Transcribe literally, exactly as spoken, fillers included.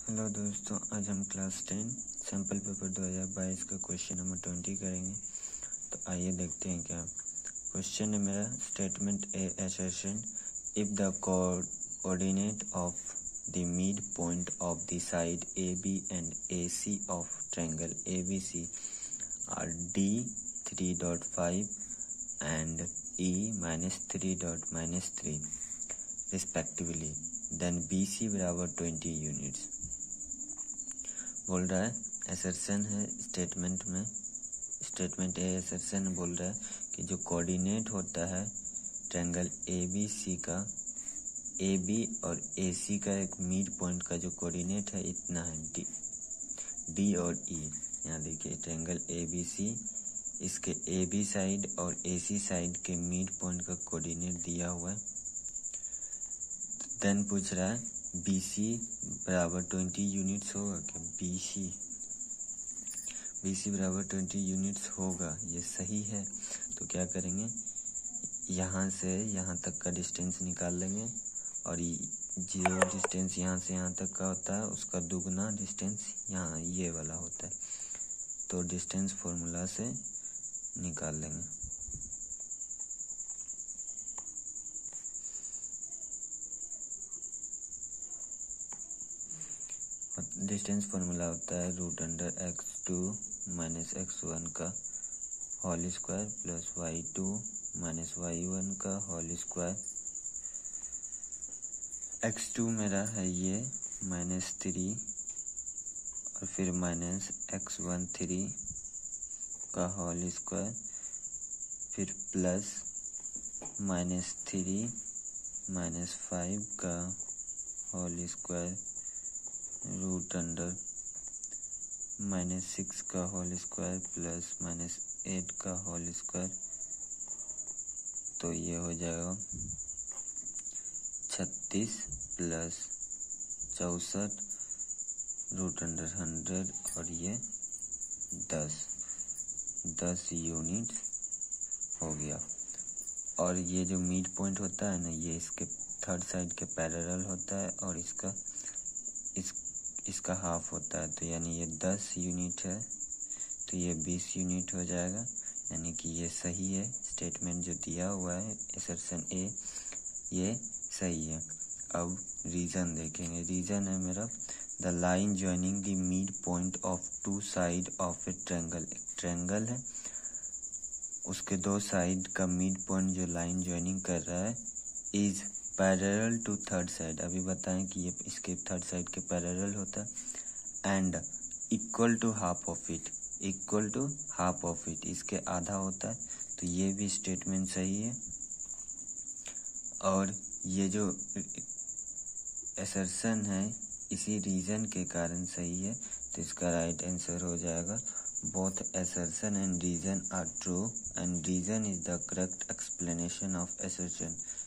Hello दोस्तों, आज हम क्लास टेन सैम्पल पेपर दो हज़ार बाईस का क्वेश्चन नंबर ट्वेंटी करेंगे। तो आइए देखते हैं क्या क्वेश्चन है मेरा। Statement A assertion if the coordinate of the mid point of the side A B and A C of triangle A B C are D three dot five and E minus three dot minus three respectively, then B C बराबर twenty units. बोल रहा है assertion है statement में, statement A assertion बोल रहा है कि जो कोऑर्डिनेट होता है ट्रायंगल ए बी सी का, ए बी और ए सी का एक मिड पॉइंट का जो कोऑर्डिनेट है इतना है डी डी और ई। यहाँ देखिए ट्रायंगल ए बी सी, इसके ए बी साइड और ए सी साइड के मिड पॉइंट का कोऑर्डिनेट दिया हुआ है। देन पूछ रहा है बी सी बराबर ट्वेंटी यूनिट्स होगा क्या? बी सी बी सी बराबर ट्वेंटी यूनिट्स होगा, ये सही है। तो क्या करेंगे, यहाँ से यहाँ तक का डिस्टेंस निकाल लेंगे और जो डिस्टेंस यहाँ से यहाँ तक का होता है उसका दुगना डिस्टेंस यहाँ ये वाला होता है। तो डिस्टेंस फॉर्मूला से निकाल लेंगे। डिस्टेंस फार्मूला होता है root under X two minus X one का whole square plus Y two minus Y one का होल स्क्वायर। एक्स टू मेरा है ये माइनस थ्री और फिर माइनस एक्स वन थ्री का होल स्क्वायर, फिर plus minus three minus five का whole square root under minus six का whole square plus minus eight का होल स्क्वायर। तो ये हो जाएगा छत्तीस प्लस चौंसठ रूट अंडर हंड्रेड और ये दस दस यूनिट हो गया। और ये जो मिड पॉइंट होता है ना, ये इसके थर्ड साइड के पैरेलल होता है और इसका इस इसका हाफ होता है। तो यानी ये दस यूनिट है तो ये बीस यूनिट हो जाएगा, यानी कि ये सही है। स्टेटमेंट जो दिया हुआ है असर्शन ए ये सही है। अब रीज़न देखेंगे। रीज़न है मेरा the line joining the mid point of two side of a triangle. एक ट्रायंगल है, उसके दो साइड का मिड पॉइंट जो लाइन जॉइनिंग कर रहा है is parallel to third side. अभी बताएं कि ये इसके थर्ड साइड के पैरेलल होता है and equal to half of it, equal to half of it इसके आधा होता है। तो ये भी स्टेटमेंट सही है और ये जो असर्शन है इसी रीजन के कारण सही है। तो इसका राइट आंसर हो जाएगा both assertion and reason are true and reason is the correct explanation of assertion।